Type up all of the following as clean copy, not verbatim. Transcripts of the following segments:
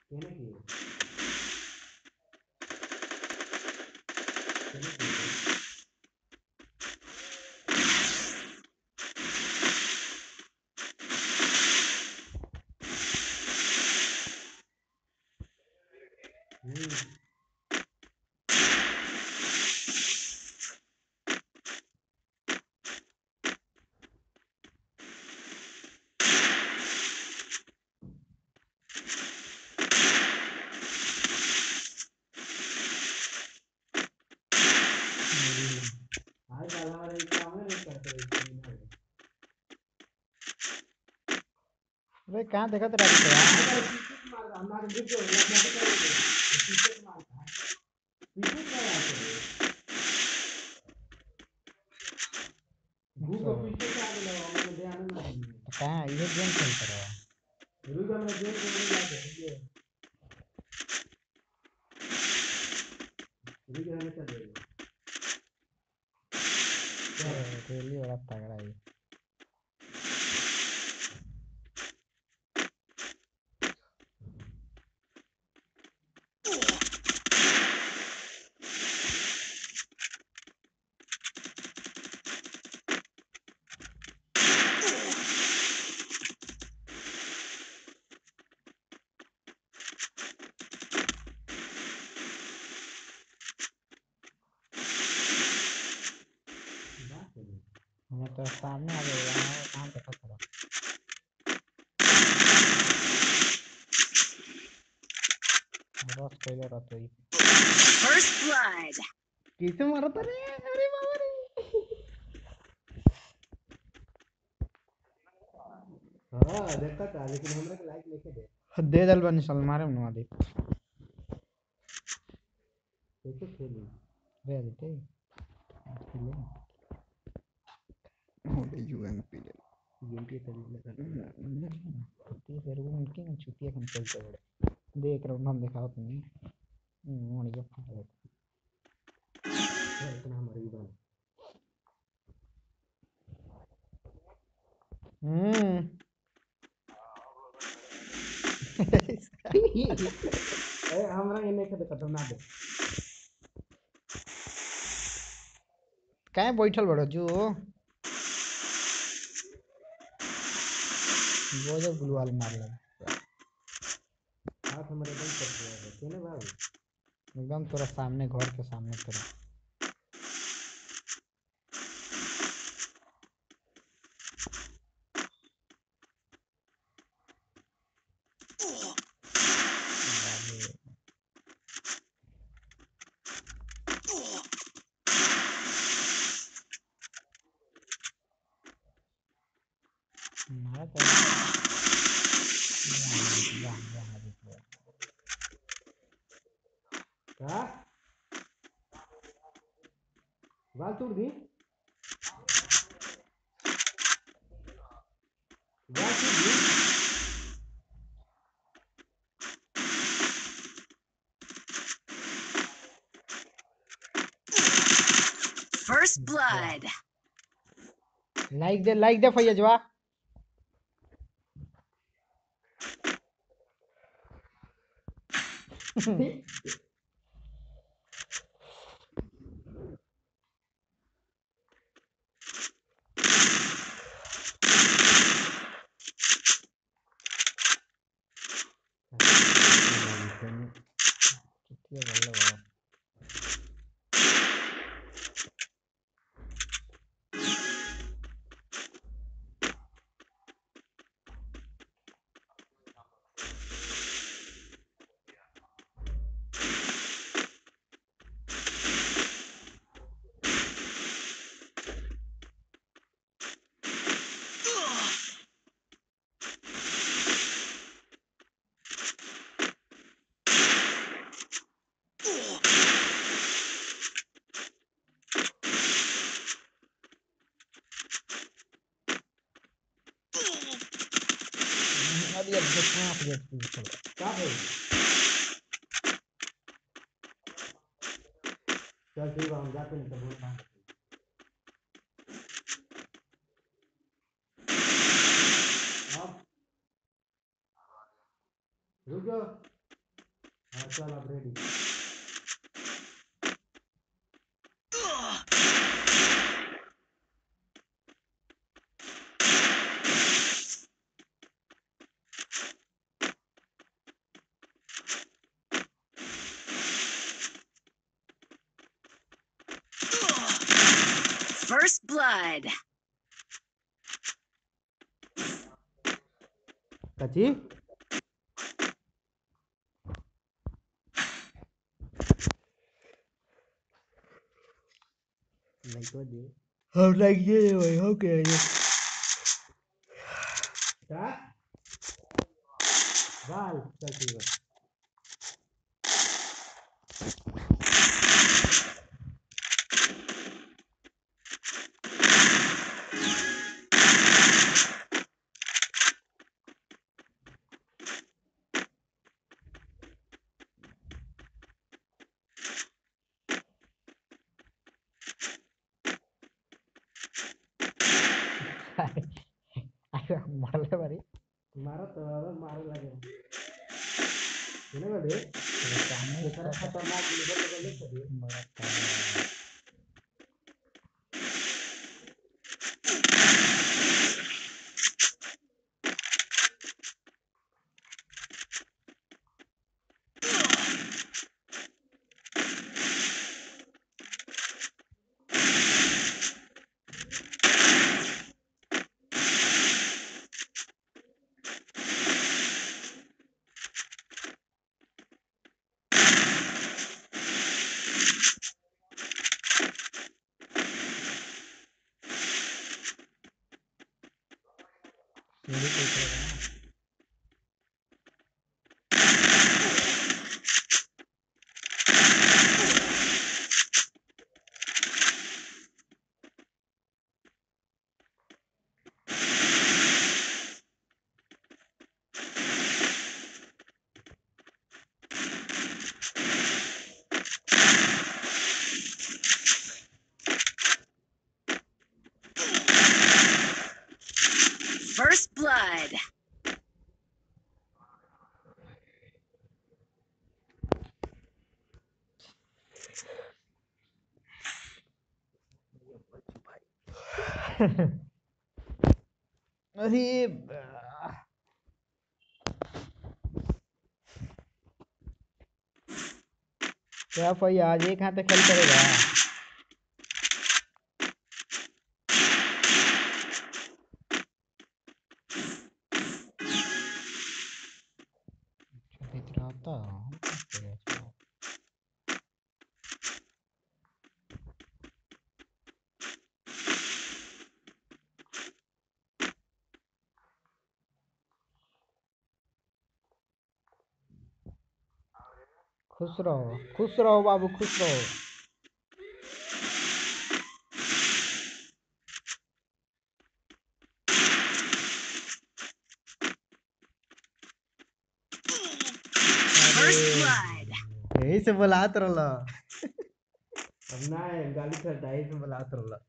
कहने की कहने की आज वाला वाला काम है नहीं करते अरे कहाँ देखा तेरा अभी तो यार मार हमारे ग्रुप को लगना तो करेंगे पीछे मारता पीछे क्या है ग्रुप को पीछे से आगे लगाओ मैं ध्यान ना दूंगा कहाँ ये गेम खेलता रहा रुक जा मैं गेम खेलने जाके ये रुक जा मैं चल जाएगा रेली बड़ा तगड़ा है मैं तो सामने आ गया यहाँ कहाँ देखा तेरा रस पहले रहता ही First blood. कैसे मारा था रे अरे बाबा रे हां देखा था लेकिन हमरा के लाइक नहीं दे दे दल बनी सल मारे मनुआ दे कैसे खेली रे देते ले हो दे यूएमपी ले यूएमपी तरीके से छुट्टी फिर वो उनकी छुट्टी हम खेलते बड़े देख रहा हूँ हम दिखाओ तुम्हें मोड़ी का फाड़ इतना हमारे भी बन ए हमरा ये नहीं खत्म ना दे कहाँ बैठल बड़ो जो वो जो गुलवाल मार लगा हाथ हमारे एकदम कट गया है केने बाबू एकदम तोरा सामने घर के सामने तोरा मारा तो का वाल तोड़ दी वाल तोड़ दी First blood. लाइक दे फैजवा छुट्टी बोल लो अभी अब देखना आप ये क्या भाई चल ठीक है हम जाते हैं तो बोलता हूं अब रुक जाओ हाँ चल अब रेडी। First blood. कची लाइक वो दे हम लाइक ये भाई हो गया ये क्या गाल चल ठीक है। मारले बारी मारा तो मारे लगे इन्हें दे सामने खतरनाक खतरनाक लेवल ले दे बड़ा काम सीढ़ी पे उतरेगा ना First blood. अरे क्या भाई आज एक हाथ खेल करेगा इतना आता खुश रहो बाबू खुश रहो First blood. यही से बुलात रहला अब ना गाली करता है इसमें बुलात रहला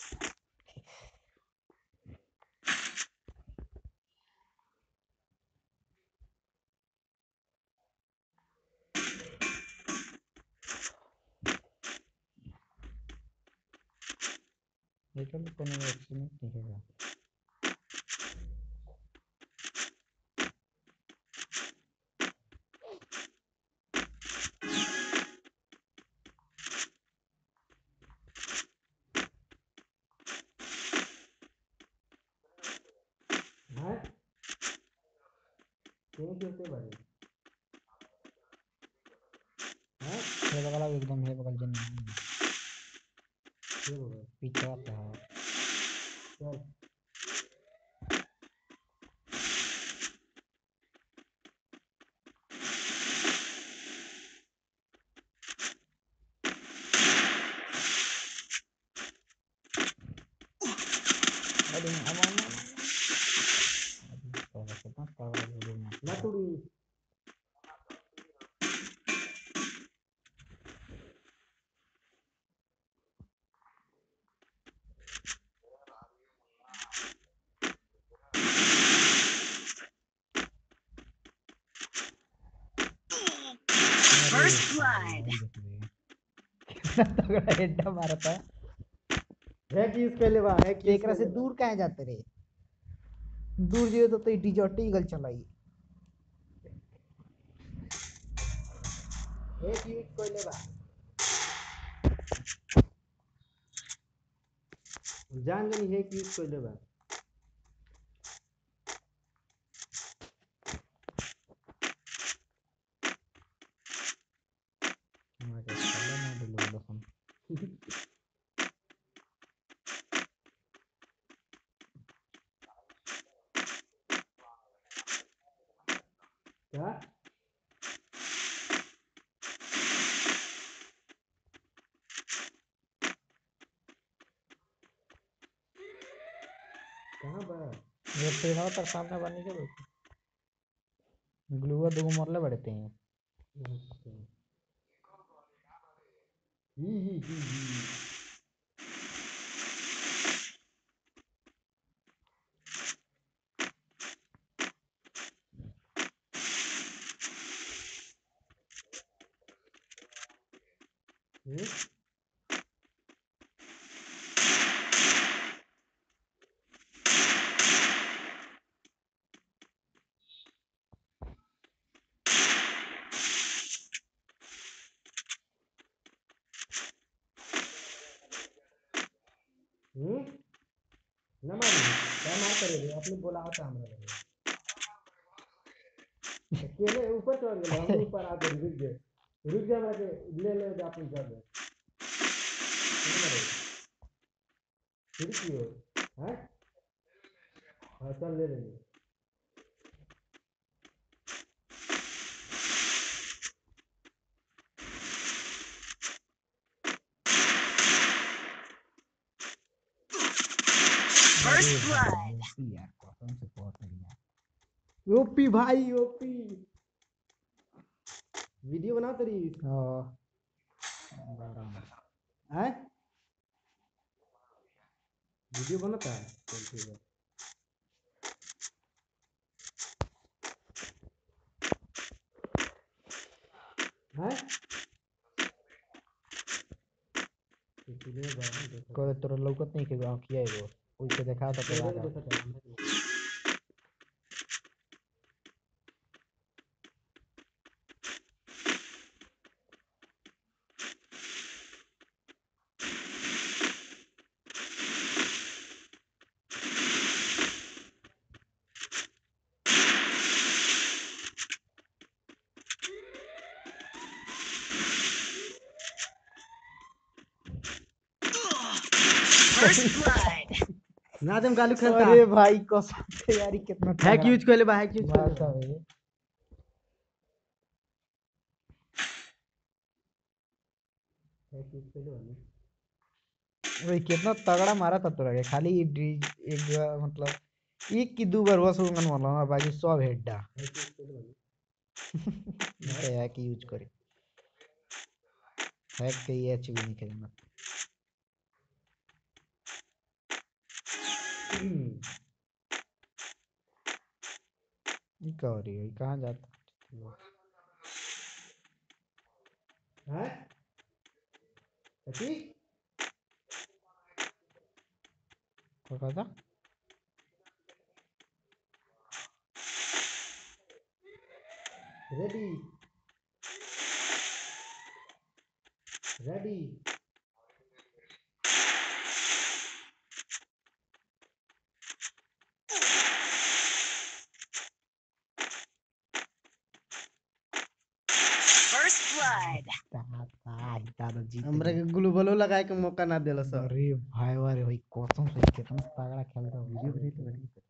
ये तो कोनो एक्सीडेंट नहीं होगा हैं कहीं होते बारे हैं ये बगल एकदम है बगल जन ये बोलो पीछे आता है चल अरे अमन अभी कितना पागल वीडियो में लतुड़ी First blood. कितना तगड़ा हेड मारा था। हैक यूज कर ले बा हैक यूज एकरा से दूर काहे जाते रे? दूर जियो तो डिजर्ट ईगल चलाई। हैक यूज कर ले बा जान जानी हैक यूज कर ले बा हमारे साला ना दिलो लसन। क्या कहां बा ये पेड़वा पर सामने बनी के बैठे। ग्लूवा दो मरले बड़ते हैं। अच्छा ही ना मारी क्या मार करे रे अपने बोला होता हमरा लगे अकेले ऊपर चढ़ गए हम ऊपर आ गए रुक जा हमरा के ले दे अपन चढ़ गए फिर क्यों हैं हां चल ले ले First blood. यार कसम से बहुत बढ़िया। ओपी भाई ओपी वीडियो बना तेरी हैं वीडियो बनाता है चल ठीक है हैं कोई तोरा लौकत नहीं के गांव किया है वो उसे देखा था तो याद First blood. नादम गालू खेलता अरे भाई कसम से यार कितना हैक यूज कर ले बा हैक यूज कर ले मारता है। हैक यूज कर ले वाली भाई कितना तगड़ा मारा था तोरा के खाली एक मतलब एक की दो बार बस उंगन वाला ना बाकी सब हेडा हैक यूज कर ले वाली तो हैक यूज करे हैक के ये एच भी नहीं करेंगे ये क्या हो रही है कहाँ जाता हैं अच्छी क्या कहा था रेडी रेडी First blood. दादाजी हमरा के ग्लूबलो लगाए के मौका ना देला सर अरे भाई वारे भाई कसम से कितना तगड़ा खेल रहा है वीडियो बनी तो